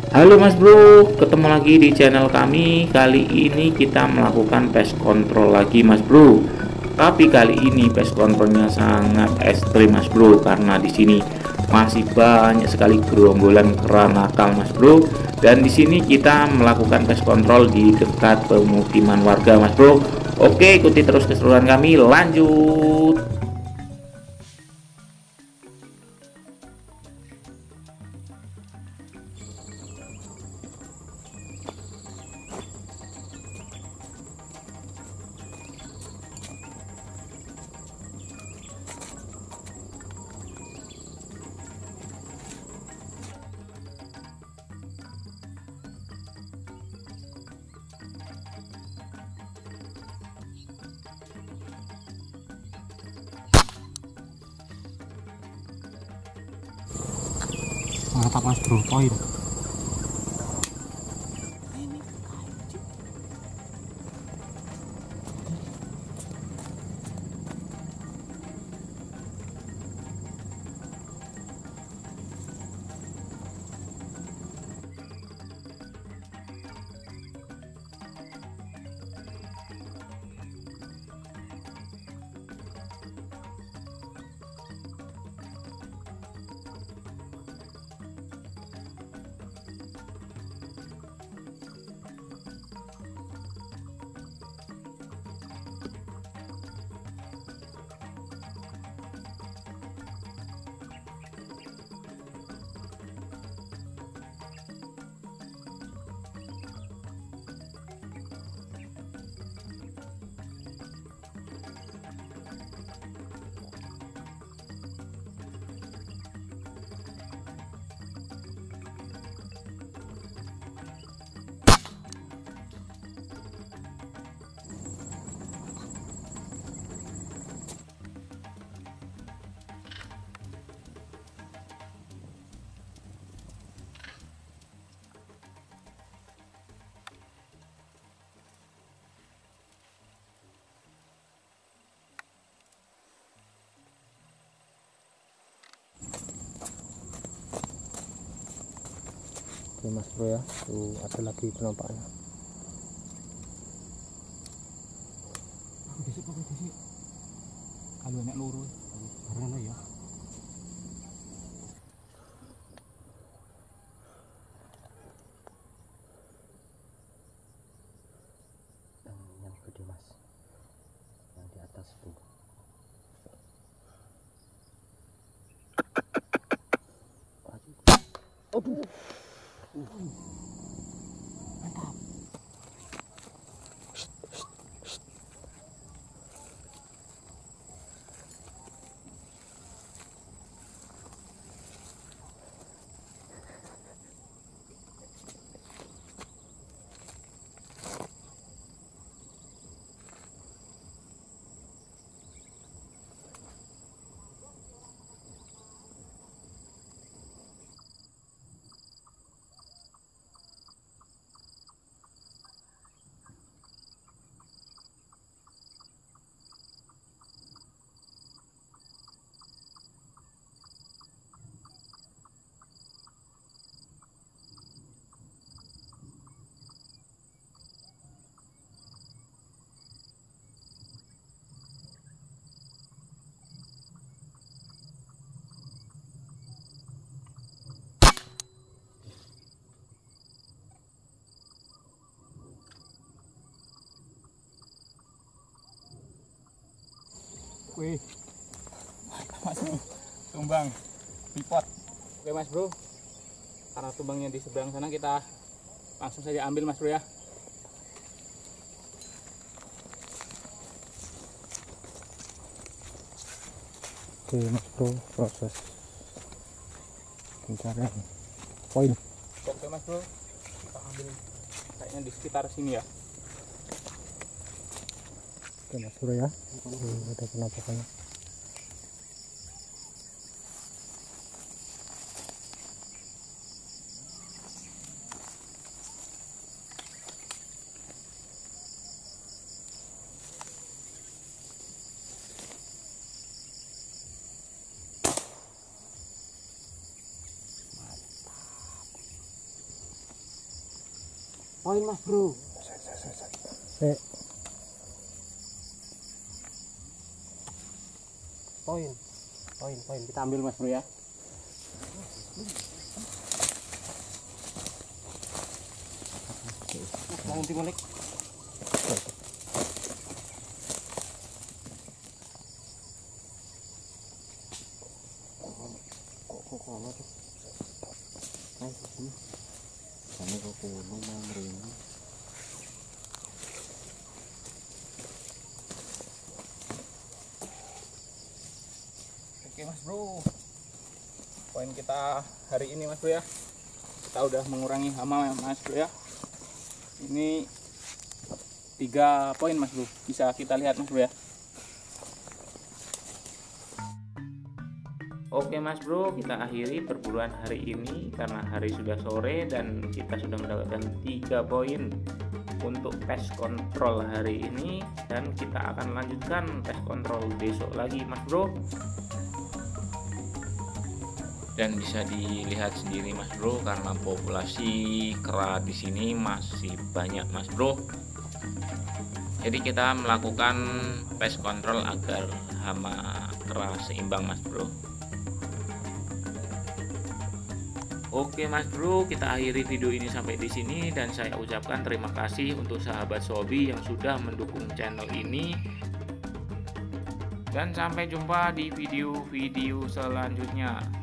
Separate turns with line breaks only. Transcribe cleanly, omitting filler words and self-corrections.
Halo Mas Bro, ketemu lagi di channel kami. Kali ini kita melakukan pest control lagi Mas Bro. Tapi kali ini pest controlnya sangat ekstrim Mas Bro, karena di sini masih banyak sekali gerombolan kera nakal Mas Bro. Dan di sini kita melakukan pest control di dekat pemukiman warga Mas Bro. Oke, ikuti terus keseruan kami, lanjut.
Mantap Mas Bro, poin. Oke Mas Bro ya, tuh ada lagi penampakannya.
Aku disik, kalau enak lurus karena ya
Yang gede Mas, yang di atas tuh. Aduh.
mantap. Wih, Mas Bro, tumbang tripod. Oke Mas Bro, karena tumbangnya di seberang sana, kita langsung saja ambil Mas Bro ya.
Oke Mas Bro, proses pencarian poin.
Oke Mas Bro, kita ambil kayaknya di sekitar sini ya.
Oke Mas Bro ya, ada penampakannya. Poin mas bro. Poin kita ambil mas bro ya. Nanti balik.
Oke mas bro, poin kita hari ini mas bro ya, kita udah mengurangi hama mas bro ya. Ini 3 poin mas bro, bisa kita lihat mas bro ya.
Oke mas bro, kita akhiri perburuan hari ini karena hari sudah sore dan kita sudah mendapatkan 3 poin untuk pest control hari ini, dan kita akan lanjutkan pest control besok lagi mas bro. Dan bisa dilihat sendiri mas bro, karena populasi kera di sini masih banyak mas bro. Jadi kita melakukan pest control agar hama kera seimbang mas bro. Oke mas bro, kita akhiri video ini sampai di sini, dan saya ucapkan terima kasih untuk sahabat Sobi yang sudah mendukung channel ini. Dan sampai jumpa di video-video selanjutnya.